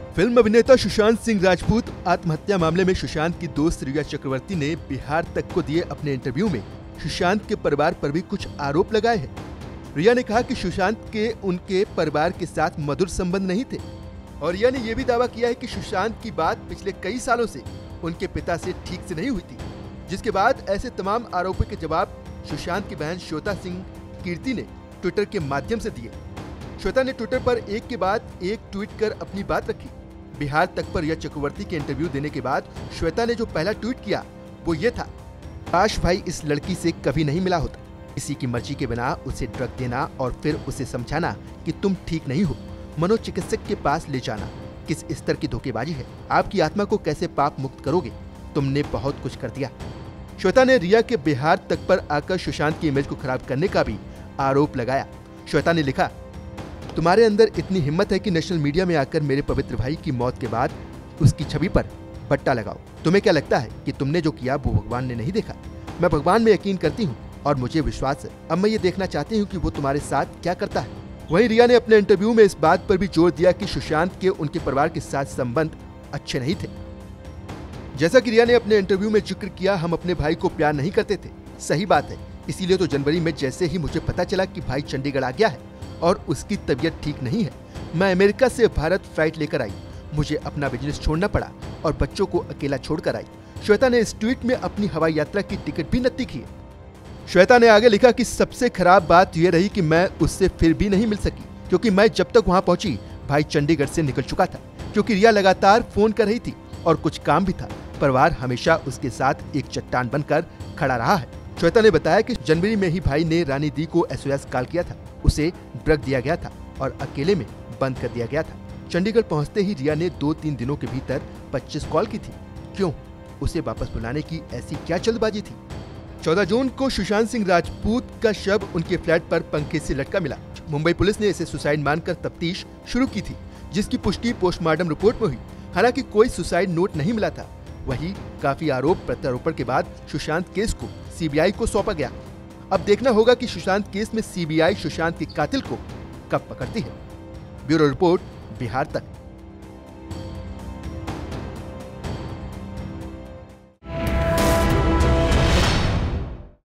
Film अभिनेता सुशांत सिंह राजपूत आत्महत्या मामले में सुशांत की दोस्त रिया चक्रवर्ती ने बिहार तक को दिए अपने इंटरव्यू में सुशांत के परिवार पर भी कुछ आरोप लगाए हैं। रिया ने कहा कि सुशांत के उनके परिवार के साथ मधुर संबंध नहीं थे और रिया ने यह भी दावा किया है कि सुशांत की बात पिछले कई सालों से उनके पिता से ठीक से नहीं हुई थी, जिसके बाद ऐसे तमाम आरोपों के जवाब सुशांत की बहन श्वेता सिंह कीर्ति ने ट्विटर के माध्यम से दिए। श्वेता ने ट्विटर पर एक के बाद एक ट्वीट कर अपनी बात रखी। बिहार तक पर रिया चक्रवर्ती के इंटरव्यू देने के बाद श्वेता ने जो पहला ट्वीट किया वो ये था, काश भाई इस लड़की से कभी नहीं मिला होता। किसी की मर्जी के बिना उसे ड्रग देना और फिर उसे समझाना कि तुम ठीक नहीं हो, मनोचिकित्सक के पास ले जाना किस स्तर की धोखेबाजी है। आपकी आत्मा को कैसे पाप मुक्त करोगे? तुमने बहुत कुछ कर दिया। श्वेता ने रिया के बिहार तक पर आकर सुशांत की इमेज को खराब करने का भी आरोप लगाया। श्वेता ने लिखा, तुम्हारे अंदर इतनी हिम्मत है कि नेशनल मीडिया में आकर मेरे पवित्र भाई की मौत के बाद उसकी छवि पर बट्टा लगाओ। तुम्हें क्या लगता है कि तुमने जो किया वो भगवान ने नहीं देखा? मैं भगवान में यकीन करती हूँ और मुझे विश्वास है। अब मैं ये देखना चाहती हूँ कि वो तुम्हारे साथ क्या करता है। वहीं रिया ने अपने इंटरव्यू में इस बात पर भी जोर दिया कि सुशांत के उनके परिवार के साथ संबंध अच्छे नहीं थे। जैसा कि रिया ने अपने इंटरव्यू में जिक्र किया, हम अपने भाई को प्यार नहीं करते थे। सही बात है, इसीलिए तो जनवरी में जैसे ही मुझे पता चला कि भाई चंडीगढ़ आ गया है और उसकी तबीयत ठीक नहीं है, मैं अमेरिका से भारत फ्लाइट लेकर आई। मुझे अपना बिजनेस छोड़ना पड़ा और बच्चों को अकेला छोड़कर आई। श्वेता ने इस ट्वीट में अपनी हवाई यात्रा की टिकट भी नत्ती की। श्वेता ने आगे लिखा कि सबसे खराब बात यह रही कि मैं उससे फिर भी नहीं मिल सकी, क्योंकि मैं जब तक वहां पहुंची भाई चंडीगढ़ से निकल चुका था। क्योंकि रिया लगातार फोन कर रही थी और कुछ काम भी था। परिवार हमेशा उसके साथ एक चट्टान बनकर खड़ा रहा है। श्वेता ने बताया कि जनवरी में ही भाई ने रानी दी को SOS कॉल किया था। उसे ड्रग दिया गया था और अकेले में बंद कर दिया गया था। चंडीगढ़ पहुंचते ही रिया ने 2-3 दिनों के भीतर 25 कॉल की थी। क्यों? उसे वापस बुलाने की ऐसी क्या जल्दबाजी थी? 14 जून को सुशांत सिंह राजपूत का शव उनके फ्लैट पर पंखे से लटका मिला। मुंबई पुलिस ने इसे सुसाइड मानकर तफ्तीश शुरू की थी, जिसकी पुष्टि पोस्टमार्टम रिपोर्ट में हुई। हालांकि कोई सुसाइड नोट नहीं मिला था। वहीं काफी आरोप प्रत्यारोपण के बाद सुशांत केस को CBI को सौंपा गया। अब देखना होगा कि सुशांत केस में CBI सुशांत के कातिल को कब पकड़ती है। ब्यूरो रिपोर्ट, बिहार तक।